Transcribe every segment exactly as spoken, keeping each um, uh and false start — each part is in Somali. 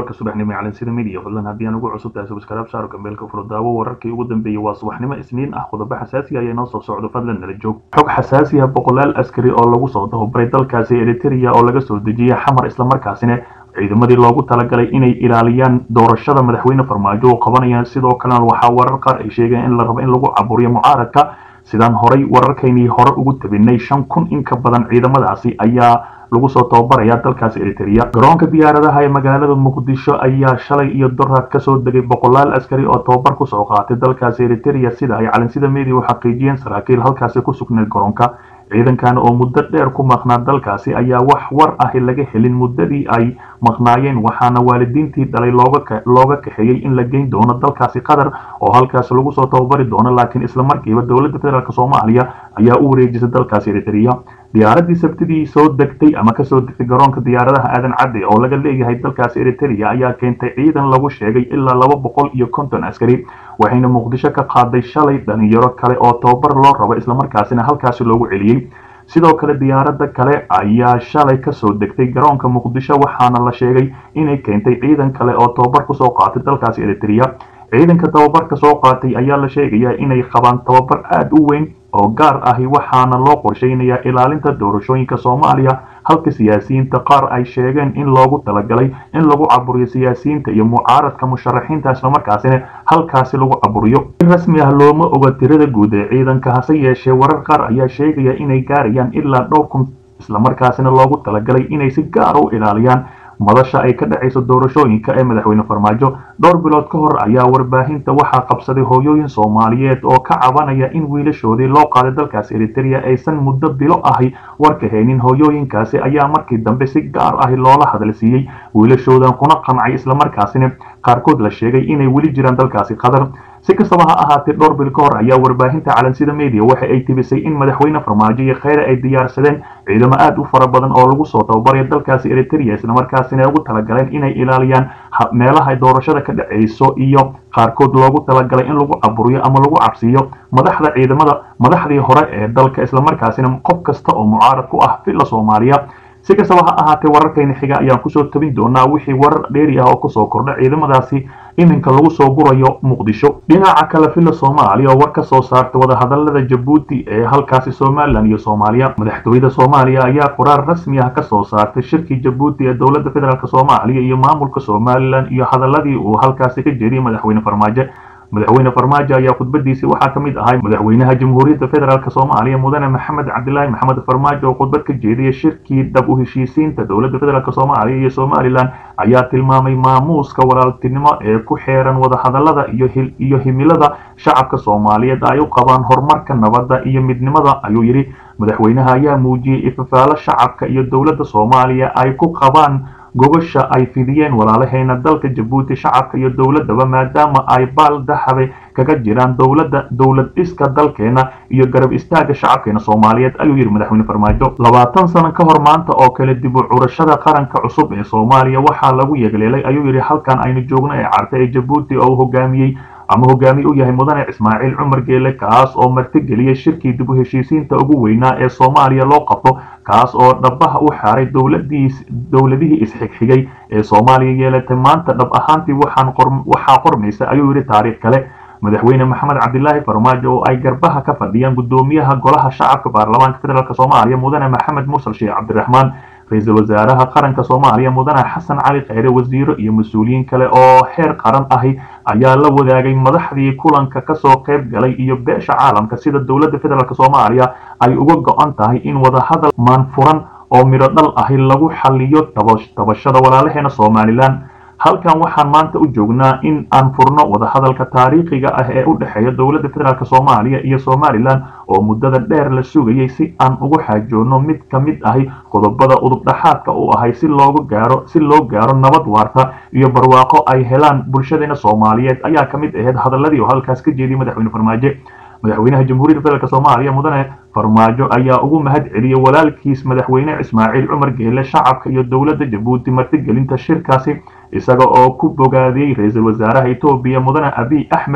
warka subaxnimo ee sida media fadlan haddii aan ugu cusub tahay subscribe saaro kambeelka furdaawo wararkii ugu dambeeyay waa subaxnimo isniin ah qodobo xasaasi ah ayaa noo soo socdo fadlan nala joog xog xasaasi ah boqolaal askari oo lagu soo tababaray dalkaasi Eritrea oo laga soo dejiyay xamar isla markaasina ciidamadii loogu talagalay inay ilaaliyaan doorashada madaxweyne farmaajo oo qabanayaan sidoo kale waxa warar qaar ay sheegeen in la rabo in lagu caburiyo mucaaradka sidaan horay wararkeynii hore ugu tabinay shan kun in ka badan ciidamadaasi ayaa lagu soo tababaraya dalkaasi Eritrea garoonka diyaaradaha ee magaalada Muqdisho ayaa shalay iyo doraad ka soo degay boqolaal askari oo tababar ku soo qaatay dalkaasi Eritrea sida ay calansida media u xaqiijiyeen saraakiil halkaasi ku sugnaa garoonka ciidankan oo muddo dheer ku maqnaa dalkaasi ayaa wax war ah laga helin muddadii ay maqnaayeen waxaana waalidiintii dhalay looga looga kaxeeyay in la geyn doono dalkaasi Qatar oo halkaas lagu soo tababari doono laakiin isla markiiba dawladda federaalka Soomaaliya ayaa u wareejisay dalkaasi Eritrea diyaaradii sabtidii soo degtay ama ka soo degtay garoonka diyaaradaha aadan cadde oo laga leeyahay dalkaasi Eritrea ayaa keentay ciidan lagu sheegay ilaa laba boqol iyo konton askari waxayna Muqdisho ka qaaday shalay dhalinyaro kale oo tababar loo rabo isla markaasina halkaasi loogu celiyay sidoo kale diyaaradda kale ayaa shalay ka soo degtay garoonka Muqdisho waxaana la sheegay inay keentay ciidan kale oo tababar ku soo qaatay dalkaasi Eritrea ciidanka tababarka soo qaatay ayaa la sheegaya inay qabaan tababar aad u weyn oo gaar ah waxaana loo qorsheynayaa ilaalinta doorashooyinka Soomaaliya halka siyaasiyiinta qaar ay sheegeen in loogu talagalay in lagu caburiyo siyaasiyiinta iyo mucaaradka musharaxiinta isla markaasina halkaasi lagu caburiyo rasmi ah looma oga tirada guud ee ciidanka hase yeeshee warar qaar ayaa sheegaya inay gaarayaan ilaa dhowr kun isla markaasina loogu talagalay inay si gaar u ilaaliyaan madasha ay ka dhacayso doorashooyinka ee madaxweyne farmaajo dhowr bilood ka hor ayaa warbaahinta waxaa qabsaday hooyooyin Soomaaliyeed oo ka cabanaya in wiilashoodii loo qaaday dalkaasi Eritrea aysan muddo bilo ahi warka haynin hooyooyinkaasi ayaa markii dambe si gaar ah loola hadalsiiyay wiilashoodan kuna qancay isla markaasina qaarkood la sheegay inay weli jiraan dalkaasi Qatar si kastaba ha ahaatee dhowr bil ka hor ayaa warbaahinta calansida media waxa ay tibisay in madaxweyne farmaajo iyo kheyr ay diyaarsadeen ciidamo aad u fara badan oo lagu soo tababaray dalkaasi Eritrea isla markaasina ugu talagaleen inay ilaaliyaan meelaha doorashada ka dhacayso iyo qaarkood loogu talagalay in lagu caburiyo ama lagu cabsiyo madaxda ciidamada madaxdii hore ee dalka isla markaasina qof kasta oo mucaarad ku ah filla Soomaaliya si kastaba ha ahaatee wararkayna xiga ayaan ku soo tabin doonaa wixii warar dheeri ah oo ku soo kordhay ciidamadaasi iminka lagu soo gurayo Muqdisho dhinaca kale filla Soomaaliya oo war ka soo saartay wada hadallada Djibouti ee halkaasi Soomaaliland iyo Soomaaliya madaxtooyada Soomaaliya ayaa qoraal rasmi ah ka soo saartay shirkii Djibouti ee dawladda federaalka Soomaaliya iyo maamulka Soomaaliland iyo hadalladii uu halkaasi ka jeediyay madaxweyne farmaajo madaxweyne farmaajo ayaa khudbadiisa waxa ka mid ahay madaxweynaha jamhuuriyadda federaalka Soomaaliya mudane Maxamed Cabdullaahi Maxamed Farmaajo oo khudbad ka jeediyay shirkii dab u heshiisiinta dawladda federaalka Soomaaliya iyo Soomaaliland ayaa tilmaamay maamuuska walaaltinimo ee ku xeeran wada hadallada iyo iyo himilada shacabka Soomaaliyeed ay u qabaan horumarka nabadda iyo midnimada ayuu yiri madaxweynaha ayaa muujiyay ifafaalo shacabka iyo dawladda Soomaaliya ay ku qabaan gobasha ay fidiyeen walaalaheena dalka Djibouti shacabka iyo dawladaba maadaama ay baal dahabe kaga jiraan dawladda dawlad iska dalkeena iyo garab istaaga shacabkeena Soomaaliyeed ayuu yiri madaxweyne farmaajo labaatan sano ka hor maanta oo kale dib u curashada qaranka cusub ee Soomaaliya waxa lagu yeegleelay ayuu yiri halkan aynu joogno ee carta ee Djibouti oo hogaamiyay ama hogaami u yahay mudane Ismaaciil Cumar Geele kaas oo martigeliyay shirkii dib u heshiisiinta ugu weynaa ee Soomaaliya loo qabto kaas oo dhabaha u xaaray dawladdiis dawladihii isxigxigay ee Soomaaliya yeelatay maanta dhab ahaantii waxaan waxa qormaysa ayuu yiri taariikh kale madaxweyne Maxamed Cabdullaahi Farmaajo oo ay garbaha ka fadhiyaan gudoomiyaha golaha shacabka baarlamaanka federaalka Soomaaliya mudane Maxamed Mursal Sheekh Cabdiraxmaan ra'iisul wasaaraha qaranka Soomaaliya mudane Xasan Cali Kheyre wasiiro iyo mas'uuliyiin kale oo heer qaran ahi ayaa la wadaagay madaxdii kulanka ka soo qayb galay iyo beesha caalamka sida dawladda federaalka Soomaaliya ay uga go'an tahay in wada hadal maanfuran oo miro dhal ahi lagu xalliyo tabashada walaalaheena Soomaaliland halkan waxaan maanta u joognaa in aan furno wada hadalka taariikhiga ah ee u dhaxeeya dawladda federaalka Soomaaliya iyo Soomaaliland oo muddada dheer la sugayay si aan ugu xajoono mid ka mid ah qodobada udub dhaxaadka u ahay si loogu gaaro si loo gaaro nabad waarta iyo barwaaqo ay helaan bulshadeena Soomaaliyeed ayaa ka mid ahayd hadalladii oo halkaas ka jeediyay madaxweyne farmaajo madaxweynaha jamhuuriyadda federaalka Soomaaliya mudane farmaajo ayaa ugu mahad celiyay walaalkiis madaxweyne Ismaaciil Cumar Geele shacabka iyo dawladda Djibouti martigelinta shirkaasi isaga oo ku bogaadiyay ra'iisul wasaaraha Itoobiya mudane Abiy Ahmed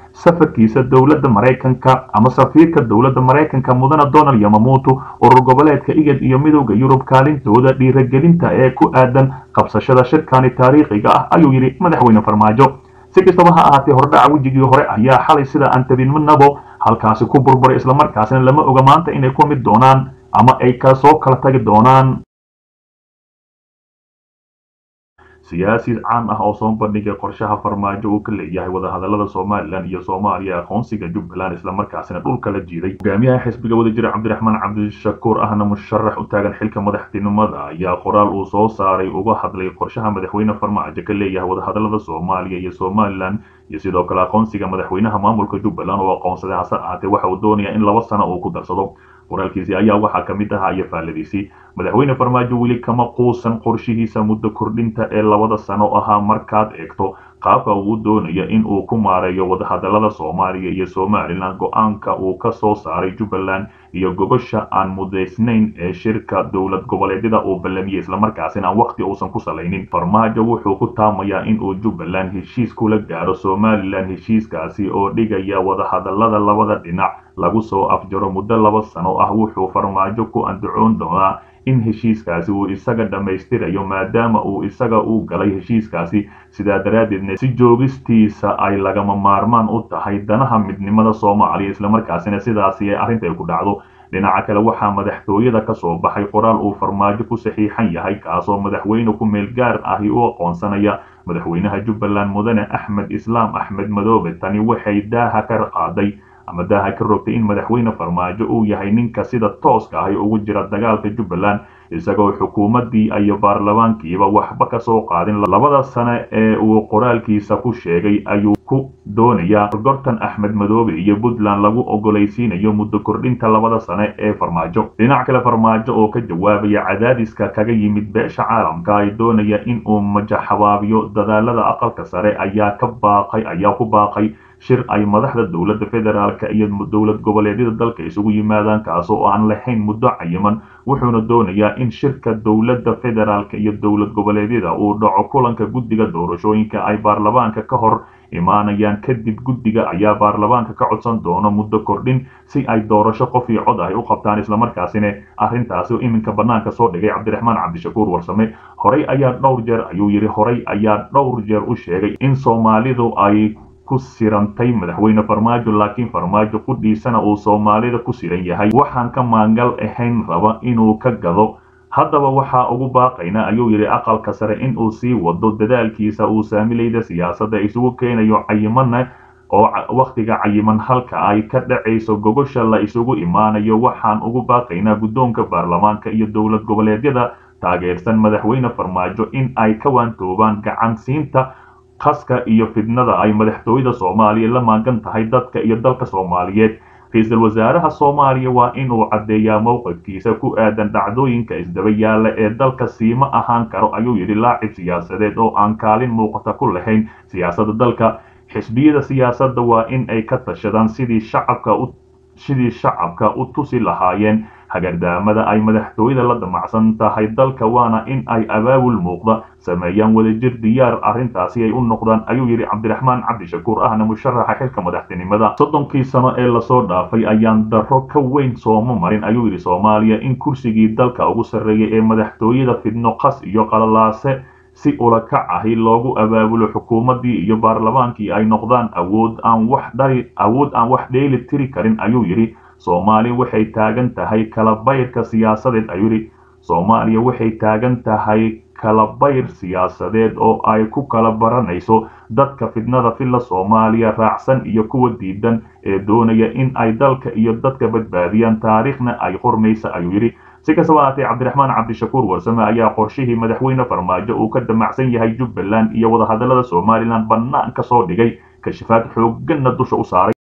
safarkiisa dowladda Mareykanka ama safiirka dowladda Mareykanka mudane Donald Yamamoto urur goboleedka igad iyo midowga Yurub kaalintooda dhiirigelinta ee ku aadan qabsashada shirkani taariikhiga ah ayuu yiri madaxweyne Farmaajo. si kastaba ha ahaatee hordhaca wejigii hore ayaa xalay sida aan tabinmanabo halkaasi ku burburay isla markaasina lama oga maanta inay ku mid doonaan ama ay ka soo kala tagi doonaan. siyaasi caan ah oo soo bandhigay qorshaha Farmaajo uu ka leeyahay wadahadalada Soomaaliland iyo Soomaaliya aqoonsiga Jubbaland isla markaasina dhulka la jiiday. Hogaamiyaha xisbiga wadajir Cabdiraxmaan Cabdishakuur ahna musharax u taagan xilka madaxtinimada ayaa qoraal uu soo saaray uga hadlay qorshaha madaxweyne Farmaajo ka leeyahay wadahadalada Soomaaliya iyo Somaliland iyo sidoo kale aqoonsiga madaxweynaha maamulka Jubbaland oo aqoonsaday hase ahaatee waxa uu doonayaa in laba sano uu ku darsado. qoraalkiisi ayaa waxaa ka mid ahaa faaladiisii madaxweyne Farmaajo weli kama quusan qorshihiisa muddo kordhinta ee labada sano ahaa markaad eegto qaabka uu doonayo in uu ku maareeyo wadahadalada Soomaaliya iyo Somaliland go'aanka uu ka soo saaray Jubbaland iyo gobosha aan mudaysnayn ee shirka dowlad goboleedyada uu ballamiyay isla markaasina aan waqti uusan ku salaynin. Farmaajo wuxuu ku taamayaa in uu Jubbaland heshiis kula gaaro Somaliland heshiiskaasi oo dhigaya wadahadalada labada dhinac lagu soo afjaro muddo laba sano ah. wuxuu Farmaajo ku andacoon doonaa in heshiiskaasi uu isaga dhamaystirayo maadaama uu isaga uu galay heshiiskaasi sida daraaddeedna si joogistiisa ay lagama maarmaan u tahay danaha midnimada Soomaaliya isla markaasina sidaas ay arrinta ku dhacdo. dhinaca kale waxaa madaxtooyada ka soo baxay qoraal uu Farmaajo ku saxiixan yahay kaasoo madaxweyne ku meel gaar ah u aqoonsanaya madaxweynaha Jubbaland mudane Axmed Islaam Axmed Madoobe. tani waxay daaha ka qaaday ama daaha ka rogtay in madaxweyne Farmaajo uu yahay ninka sida tooska ah ugu jira dagaalka Jubbaland isagoo xukuumadii iyo baarlamaankiiba waxba ka soo qaadin labada sano ee uu qoraalkiisa ku sheegay ayuu ku doonayaa gortan Axmed Madoobe iyo Puntland lagu ogolaysiinayo muddo kordhinta labada sano ee Farmaajo. dhinaca kale Farmaajo oo ka jawaabaya cadaadiska kaga yimid beesha caalamka ay doonaya in uu majaxabaabiyo dadaalada aqalka sare ayaa ka baaqay ayaa ku baaqay shir ay madaxda dowladda federaalka iyo dowlad goboleedyada dalka isugu yimaadaan kaas oo aan lahayn muddo cayiman. wuxuuna doonayaa in shirka dowladda federaalka iyo dowlad goboleedyada uu dhaco kulanka guddiga doorashooyinka ay baarlamaanka ka hor imaanayaan kadib guddiga ayaa baarlamaanka ka codsan doona muddo kordhin si ay doorasho qof iyo cod ah u qabtaan isla markaasina arrintaasi iminka banaanka soo dhigay Cabdiraxmaan Cabdishakuur Warsame. horay ayaa dhowr jeer ayuu yiri horay ayaa dhowr jeer u sheegay in Soomaalidu ay ku sirantay madaxweyne Farmaajo laakiin Farmaajo qudhiisana uu Soomaalida ku siran yahay waxaan ka maangal ahayn raba inuu ka gado. haddaba waxa ugu baaqayna ayuu yiri aqalka sare in uu sii wado dadaalkiisa uu saamilayda siyaasadda isugu keenayo cayimana oo waqtiga cayiman halka ay ka dhacayso gogosha la isugu imaanayo. waxaan ugu baaqaynaa guddoonka baarlamaanka iyo dowlad goboleedyada taageersan madaxweyne Farmaajo in ay ka waantoobaan gacan siinta qaska iyo fidnada ay madaxtooyada Soomaaliya la maangan tahay dadka iyo dalka Soomaaliyeed. ra'iisul wasaaraha Soomaaliya waa inuu cadeeyaa mowqifkiisa ku aadan dhacdooyinka isdaba yaala ee dalka siima ahaan karo ayuu yiri laacib siyaasadeed oo aan kaalin muuqata ku lahayn siyaasadda dalka. xisbiyada siyaasadda waa in ay ka tashadaan sidii shacabka u sidii shacabka u tusi lahaayeen hagardaamada ay madaxtooyada la damacsan tahay dalka waana in ay abaabul muuqda sameeyaan wadajir diyaar arrintaasi ay u noqdaan ayuu yiri Cabdiraxmaan Cabdishakuur ahna musharaxa xilka madaxtinimada. soddonkii sano ee la soo dhaafay ayaan daro ka weyn sooma marin ayuu yiri Soomaaliya in kursigii dalka ugu sarreeyay ee madaxtooyada fidno qas iyo qalalaase si ula kac ahi loogu abaabulo xukuumadii iyo baarlamaankii ay noqdaan awood aan wax dhari awood aan wax dheeli tiri karin ayuu yiri. Soomaaliya waxay taagan tahay kala bayrka siyaasadeed ayuu yiri Soomaaliya waxay taagan tahay kala bayr siyaasadeed oo ay ku kala baranayso dadka fidnada filla Soomaaliya raacsan iyo kuwa diidan ee doonaya in ay dalka iyo dadka badbaadiyaan taariikhna ay qormaysa ayuu yiri. si kastaba ahaatee Cabdiraxmaan Cabdishakuur Warsame ayaa qorshihii madaxweyne Farmaajo uu ka damacsan yahay Jubbaland iyo wadahadalada Somaliland bannaan ka soo dhigay kashifaad xooggan dusha u saaray.